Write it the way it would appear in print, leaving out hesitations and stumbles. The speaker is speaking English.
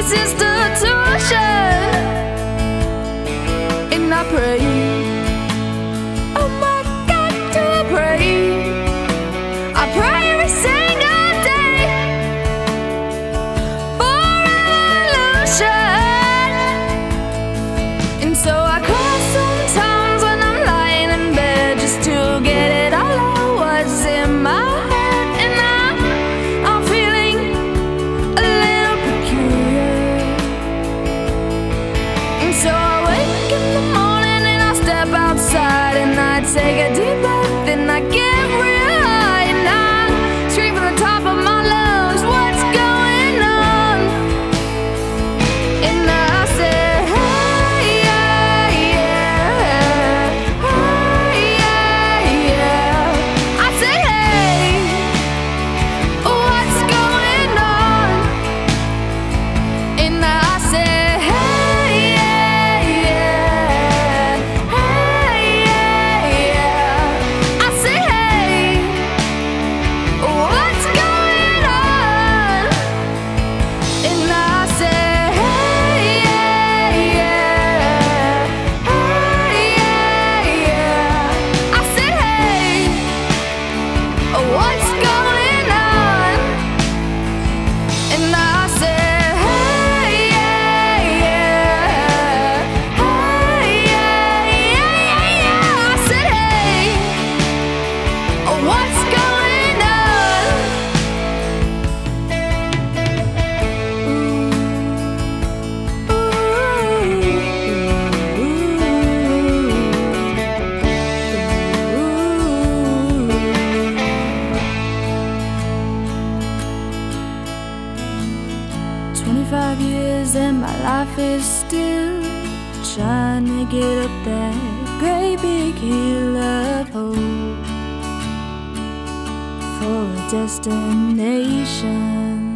this institution. And I pray, oh my God, do I pray? I pray every single day for revolution. And so I cry sometimes when I'm lying in bed just to get it all out what's in my head. And I'm feeling a little peculiar. And so I wake in the morning and I step outside and I take a deep breath and I get real high and I scream from the top of my lungs, what's going on? And I say, hey, yeah, yeah, hey, yeah, yeah. I say, hey, what's going on? And I say, hey, yeah, yeah, hey, yeah, yeah. I say, hey, what's going on? And I say, hey, yeah, yeah, hey, yeah, yeah. I say, hey, what's going on? And I say, hey, yeah, yeah, hey, yeah, yeah, yeah. I said, hey, what's going on? Ooh. 25 years and my life is still trying to get up that great big hill of hope for a destination.